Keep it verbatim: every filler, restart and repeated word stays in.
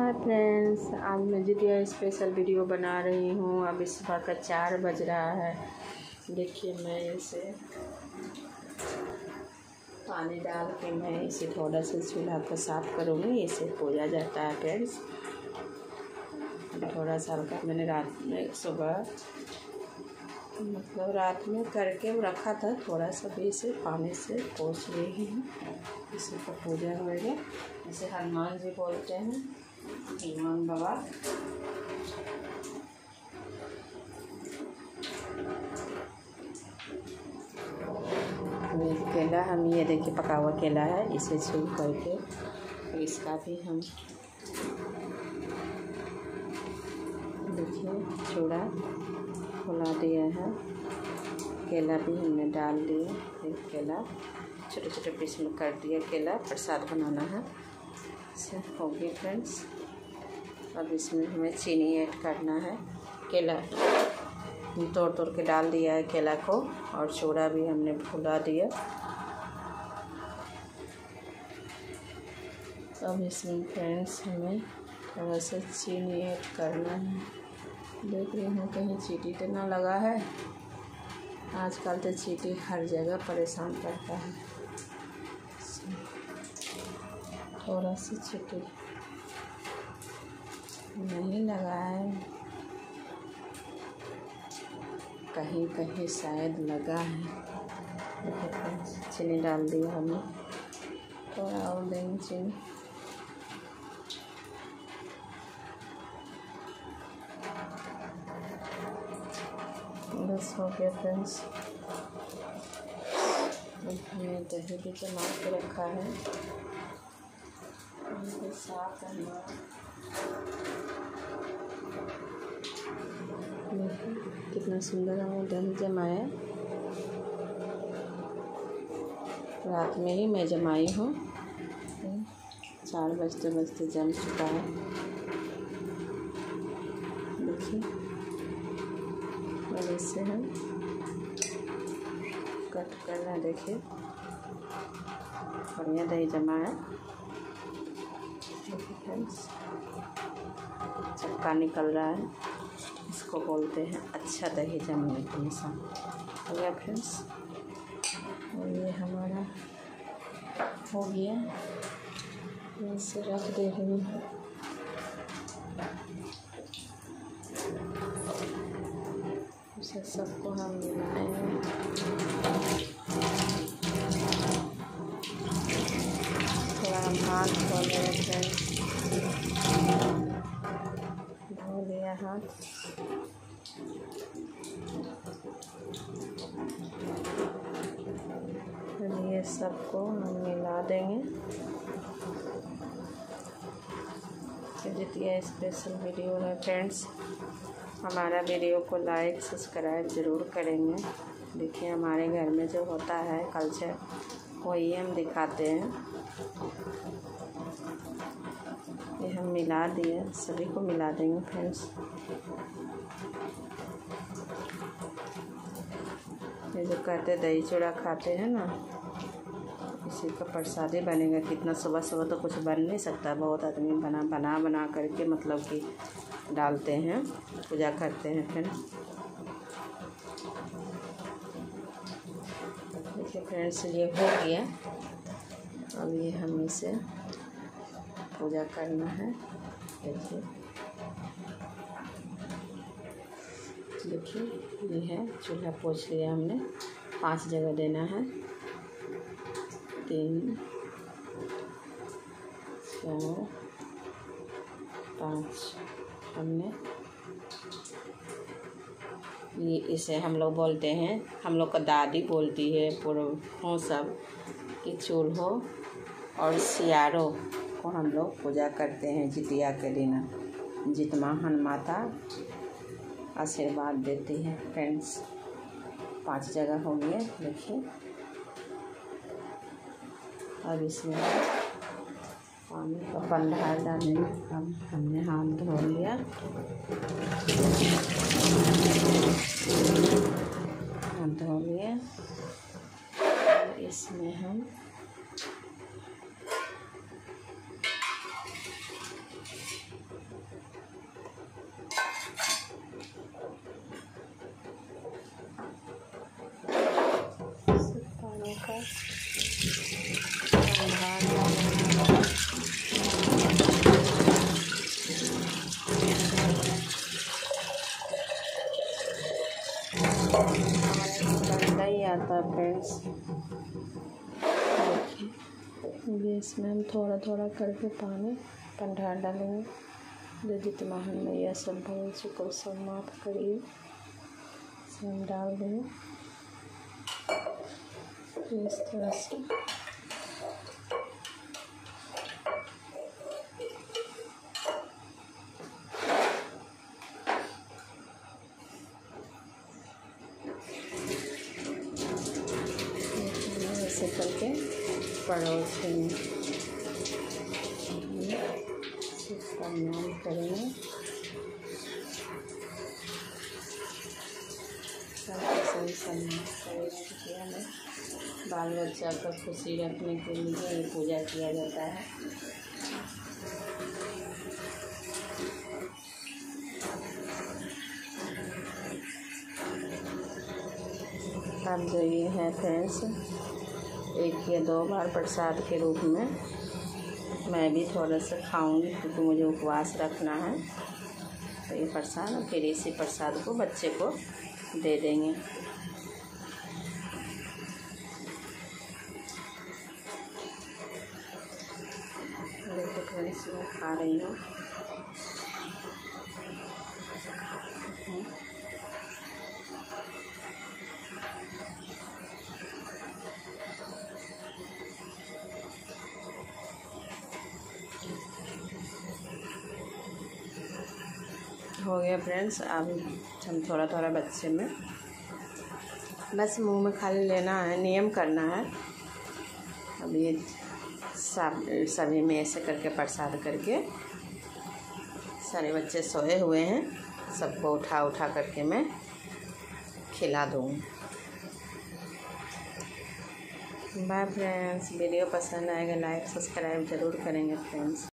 Hi friends, आज मैं Jitiya special video बना रही हूँ। अब इस सुबह का चार बज रहा है। देखिए मैं इसे पानी डाल के मैं इसे थोड़ा सा चूल्हा को साफ़ करूँगी। इसे खोजा जाता है फ्रेंड्स। थोड़ा सा हल्का मैंने रात में सुबह मतलब रात में करके रखा था। थोड़ा सा भी इसे पानी से पोंछ रही हूँ। इसी का पूजा होएगा। इसे हनुमान जी बोलते हैं, हनुमान बाबा। ये केला हम ये देखिए पका हुआ केला है, इसे छील करके तो इसका भी हम देखिए चूड़ा फुला दिया है। केला भी हमने डाल दिया। एक केला छोटे छोटे पीस में कर दिया। केला प्रसाद बनाना है। इसे हो गई फ्रेंड्स। अब इसमें हमें चीनी ऐड करना है। केला तोड़ तोड़ के डाल दिया है केला को, और चूड़ा भी हमने फुला दिया। अब इसमें फ्रेंड्स हमें थोड़ा सा चीनी ऐड करना है। देख रहे हैं कहीं चींटी तो ना लगा है। आजकल तो चींटी हर जगह परेशान करता है। थोड़ा सा चींटी नहीं लगा है, कहीं कहीं शायद लगा है। चीनी डाल दिया हमने, थोड़ा और देंगे चीनी। बस हो गया फ्रेंड्स। हमने दही भी जमा के रखा है। इनके साथ कितना सुंदर हमें दही जमाया। रात में ही मैं जमाई हूँ। चार बजते बजते जम चुका है। देखिए और इससे हम कट करना। देखिए बढ़िया दही जमा है। देखिए फ्रेंड्स चक्का निकल रहा है, इसको बोलते हैं अच्छा दही जमने का निशान। हो गया फ्रेंड्स। और ये हमारा हो गया। इसे रख दे रही हूँ। इसे सबको हम मिलाएंगे। थोड़ा हम हाथ धो ले रखे हैं। धो लिया हाथ। ये सबको हम मिला देंगे। जितिया स्पेशल वीडियो है फ्रेंड्स। हमारा वीडियो को लाइक सब्सक्राइब ज़रूर करेंगे। देखिए हमारे घर में जो होता है कल्चर वही हम दिखाते हैं। ये हम मिला दिए, सभी को मिला देंगे फ्रेंड्स। ये जो कहते दही चूड़ा खाते हैं ना, इसी का प्रसादी बनेगा। कितना सुबह सुबह तो कुछ बन नहीं सकता। बहुत आदमी बना बना बना करके मतलब कि डालते हैं, पूजा करते हैं फ्रेंड्स। देखिए फ्रेंड्स ये हो गया। अब ये हम इसे पूजा करना है। देखिए देखिए ये है चूल्हा पोंछ लिया हमने। पांच जगह देना है। तीन चार पाँच हमने ये इसे हम लोग बोलते हैं, हम लोग का दादी बोलती है पुरखों सब कि चूल्हो और सियारो को हम लोग पूजा करते हैं जितिया के दिन। जितवाहन माता आशीर्वाद देती है फ्रेंड्स। पांच जगह हो गया। देखिए अब इसमें पानी का पंडाल डालेंगे। हम हमने हाथ धो लिया। हाथ धो लिया। इसमें हम भाग डालेंगे। ठंडा ही आता है फ्रेंड्स। देखिए इसमें हम थोड़ा थोड़ा करके पानी पंडा डालेंगे। जो जितना हमने यह सब भूल चुका सब माफ करिए, इसे हम डाल देंगे इस तरह से। ऐसे करके परोसेंगे, इसका नाम करेंगे। सही सम्मान में बाल बच्चा का खुशी रखने के लिए ये पूजा किया जाता है। अब जो ये है फ्रेंड्स, एक या दो बार प्रसाद के रूप में मैं भी थोड़ा सा खाऊंगी, क्योंकि मुझे उपवास रखना है। तो ये प्रसाद, फिर इसी प्रसाद को बच्चे को दे देंगे। देखो फ्रेंड्स, मैं खा रही हूँ। हो गया फ्रेंड्स। अब हम थोड़ा थोड़ा बच्चे में बस मुंह में खाली लेना है, नियम करना है। अब ये सब सभी में ऐसे करके प्रसाद करके सारे बच्चे सोए हुए हैं, सबको उठा उठा करके मैं खिला दूँगी। Bye friends. वीडियो पसंद आएगा लाइक सब्सक्राइब ज़रूर करेंगे फ्रेंड्स।